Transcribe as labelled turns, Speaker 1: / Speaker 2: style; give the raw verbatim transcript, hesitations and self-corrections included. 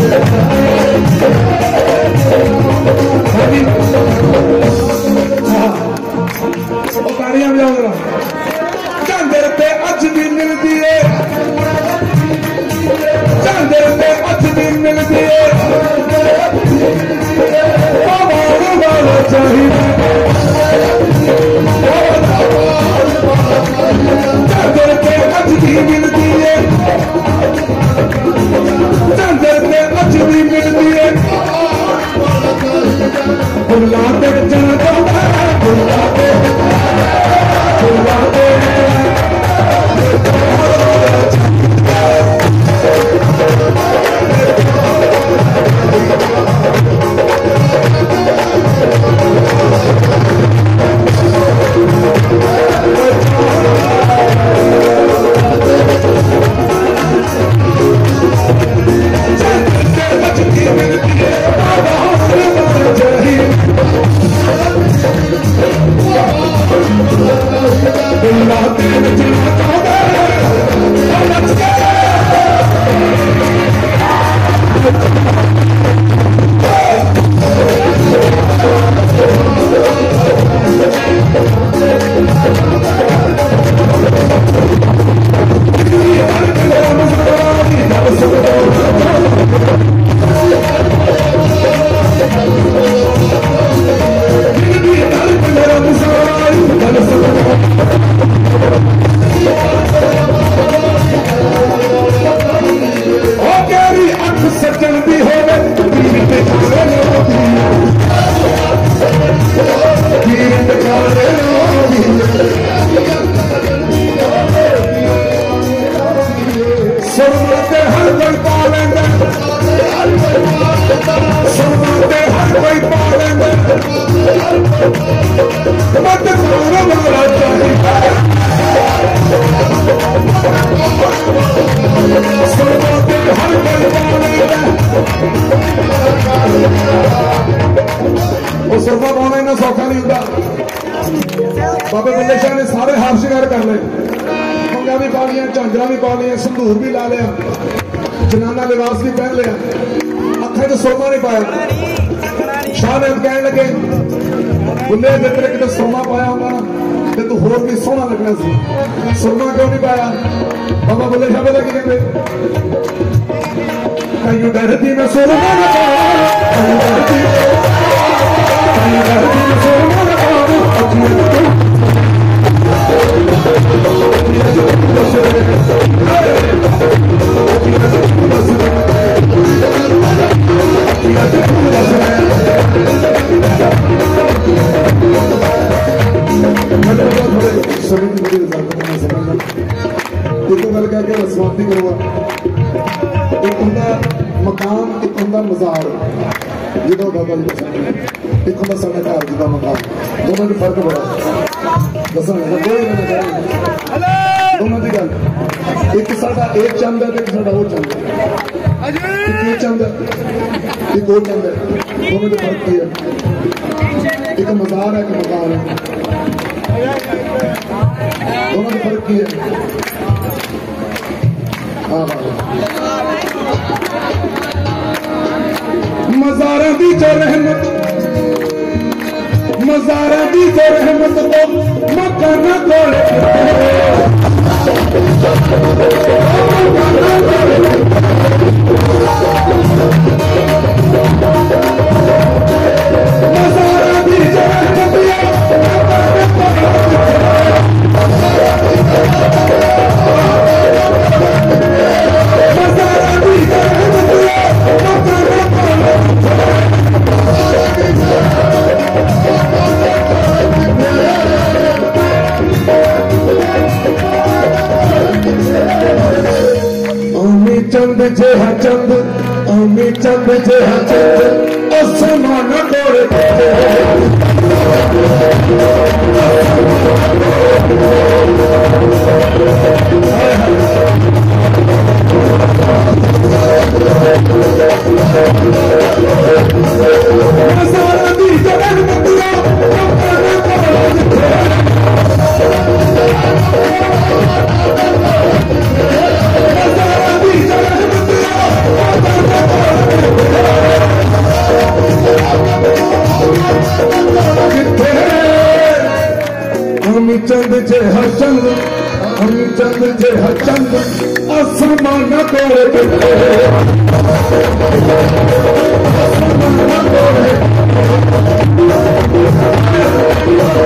Speaker 1: चांदर पे अज भी मिलती है, चांदर पे अज भी मिलती है, चाहिए चांदर पे अज भी मिलती है, चांदर पे अज भी मिलती है, बुला पे जाता है, बुला पे बुला पे सुरमा पाना इन्ना सौखा नहीं होता। बाबे बुल्ले शाह ने सारे हार शिकार कर ले, पंगा भी पा लिया, झांझरा भी पा लिया, संदूर भी ला लिया, जनाना लिबास भी पहन लिया, अखे तो सुरमा नहीं पाया। शाह ने कह लगे बुल्ले जे तेरे किते सुरमा पाया होगा ना तो तू होर भी सोहना लगना सी, सुरमा क्यों नहीं पाया? बाबा बुल्ले शाह पता की कहते, कहीं डरती मैं सुरमा ना पाऊं, मकान एक होंदा मज़ार, जो बाबा जी एक होंदा साढ़े घर जिदा मकान, दोनों में फर्क बड़ा दसन दोनों की गल। एक साडा एक चंद है, एक साडा वो चंद है, एक ये चंद है, एक वो चंद है, दोनों में फर्क है। एक मज़ार है, एक मकान है, दोनों में फर्क है। हाँ मज़ारा दी जो रहमत, मज़ारा दी जो रहमत को मकाना तोड़े, मज़ारा दी जो रहमत चंद जे हा चंद, आमी चंद जे हा चंद, आसमान तोड़े मज़ारा दी जगह मतिया मज़ारा दी जगह मतिया हामी चंद जे हचंद हामी चंद जे हचंद आसमान तोड़े आसमान तोड़े